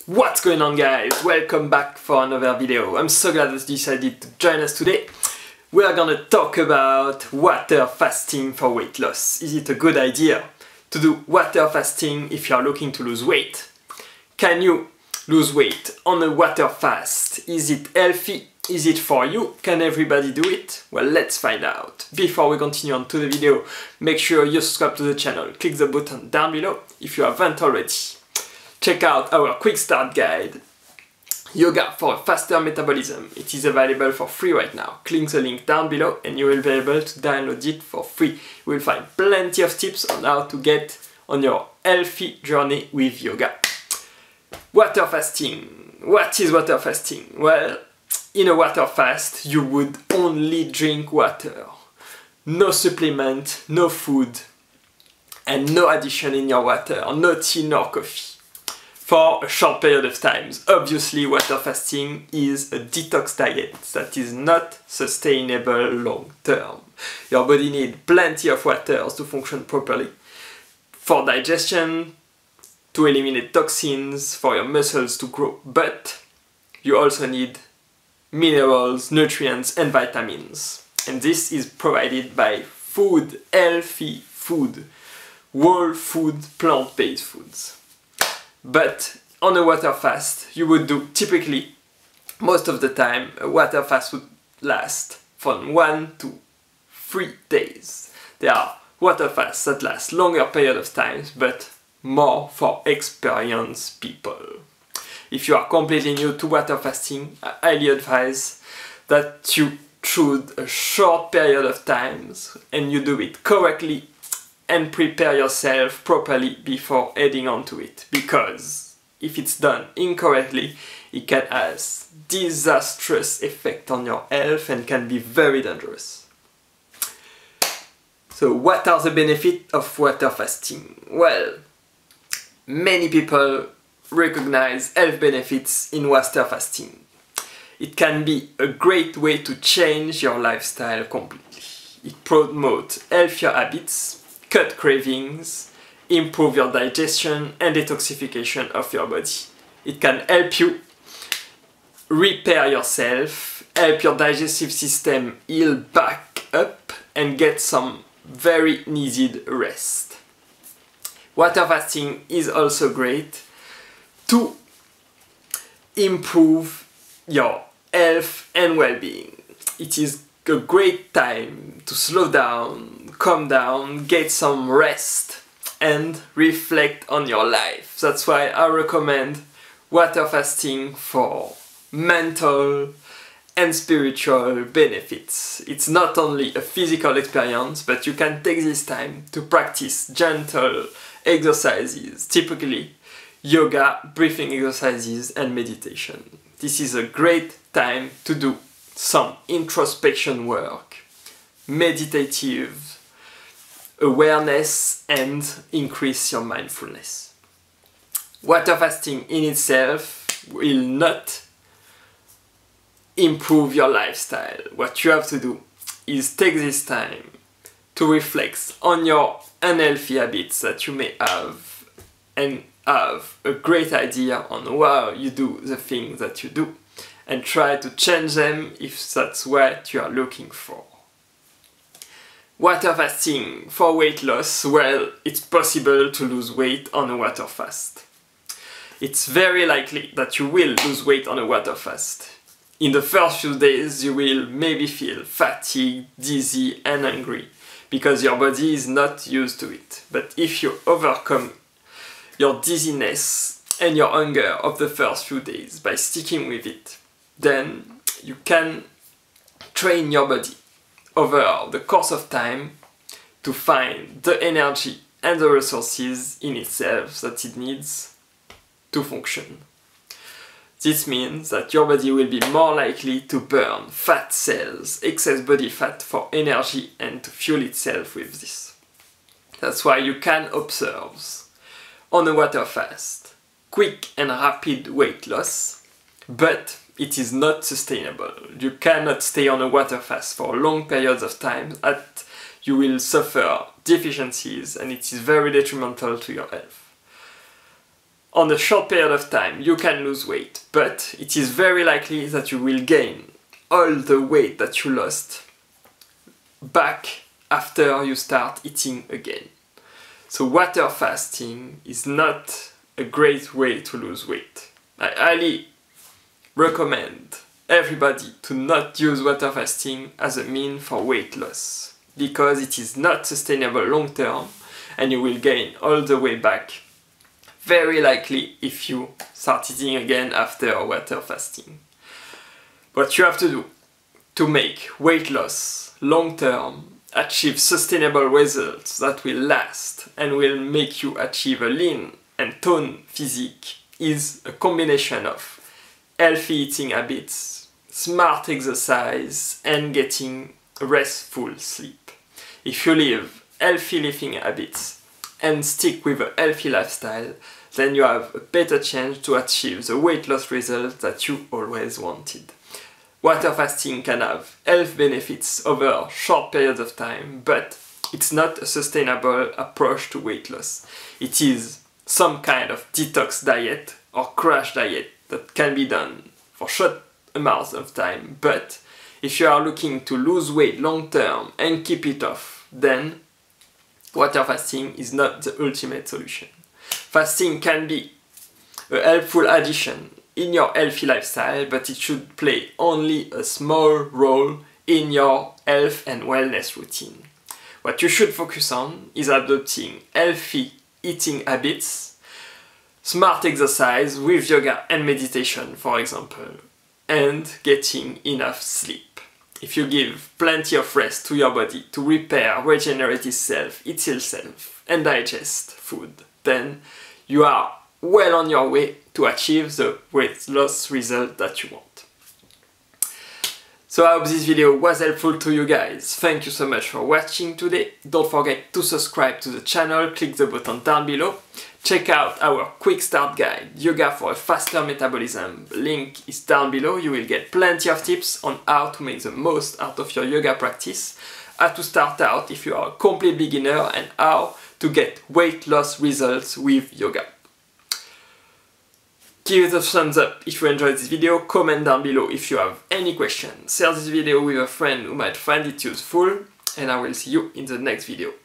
What's going on, guys? Welcome back for another video. I'm so glad that you decided to join us today. We are gonna talk about water fasting for weight loss. Is it a good idea to do water fasting if you are looking to lose weight? Can you lose weight on a water fast? Is it healthy? Is it for you? Can everybody do it? Well, let's find out. Before we continue on to the video, make sure you subscribe to the channel. Click the button down below if you haven't already. Check out our quick start guide, Yoga for a Faster Metabolism. It is available for free right now. Click the link down below and you will be able to download it for free. You will find plenty of tips on how to get on your healthy journey with yoga. Water fasting. What is water fasting? Well, in a water fast, you would only drink water. No supplement, no food, and no addition in your water, no tea nor coffee. For a short period of time. Obviously, water fasting is a detox diet that is not sustainable long term. Your body needs plenty of water to function properly. For digestion, to eliminate toxins, for your muscles to grow. But you also need minerals, nutrients, and vitamins. And this is provided by food, healthy food, whole food, plant-based foods. But on a water fast, you would do typically, most of the time, a water fast would last from 1 to 3 days. There are water fasts that last longer period of time, but more for experienced people. If you are completely new to water fasting, I highly advise that you choose a short period of time and you do it correctly and prepare yourself properly before heading on to it, because if it's done incorrectly, it can have disastrous effect on your health and can be very dangerous. So what are the benefits of water fasting? Well, many people recognize health benefits in water fasting. It can be a great way to change your lifestyle completely. It promotes healthier habits, cut cravings, improve your digestion and detoxification of your body. It can help you repair yourself, help your digestive system heal back up and get some very needed rest. Water fasting is also great to improve your health and well-being. It is a great time to slow down, calm down, get some rest and reflect on your life. That's why I recommend water fasting for mental and spiritual benefits. It's not only a physical experience, but you can take this time to practice gentle exercises, typically yoga, breathing exercises and meditation. This is a great time to do some introspection work, meditative awareness and increase your mindfulness. Water fasting in itself will not improve your lifestyle. What you have to do is take this time to reflect on your unhealthy habits that you may have and have a great idea on why you do the things that you do and try to change them if that's what you are looking for. Water fasting for weight loss, well, it's possible to lose weight on a water fast. It's very likely that you will lose weight on a water fast. In the first few days, you will maybe feel fatigued, dizzy and hungry because your body is not used to it. But if you overcome your dizziness and your hunger of the first few days by sticking with it, then you can train your body over the course of time to find the energy and the resources in itself that it needs to function. This means that your body will be more likely to burn fat cells, excess body fat for energy and to fuel itself with this. That's why you can observe on a water fast quick and rapid weight loss, but it is not sustainable. You cannot stay on a water fast for long periods of time as you will suffer deficiencies and it is very detrimental to your health. on a short period of time you can lose weight, but it is very likely that you will gain all the weight that you lost back after you start eating again. So water fasting is not a great way to lose weight. I highly recommend everybody to not use water fasting as a mean for weight loss, because it is not sustainable long term and you will gain all the way back very likely if you start eating again after water fasting. What you have to do to make weight loss long term, achieve sustainable results that will last and will make you achieve a lean and toned physique is a combination of healthy eating habits, smart exercise and getting restful sleep. If you live healthy living habits and stick with a healthy lifestyle, then you have a better chance to achieve the weight loss results that you always wanted. Water fasting can have health benefits over short periods of time, but it's not a sustainable approach to weight loss. It is some kind of detox diet or crash diet that can be done for short amounts of time, but if you are looking to lose weight long term and keep it off, then water fasting is not the ultimate solution. Fasting can be a helpful addition in your healthy lifestyle, but it should play only a small role in your health and wellness routine. What you should focus on is adopting healthy eating habits, smart exercise with yoga and meditation, for example, and getting enough sleep. If you give plenty of rest to your body to repair, regenerate itself, eat itself, and digest food, then you are well on your way to achieve the weight loss result that you want. So I hope this video was helpful to you guys. Thank you so much for watching today. Don't forget to subscribe to the channel, click the button down below. Check out our quick start guide, Yoga for a Faster Metabolism. Link is down below. You will get plenty of tips on how to make the most out of your yoga practice, how to start out if you are a complete beginner, and how to get weight loss results with yoga. Give it a thumbs up if you enjoyed this video, comment down below if you have any questions, share this video with a friend who might find it useful, and I will see you in the next video.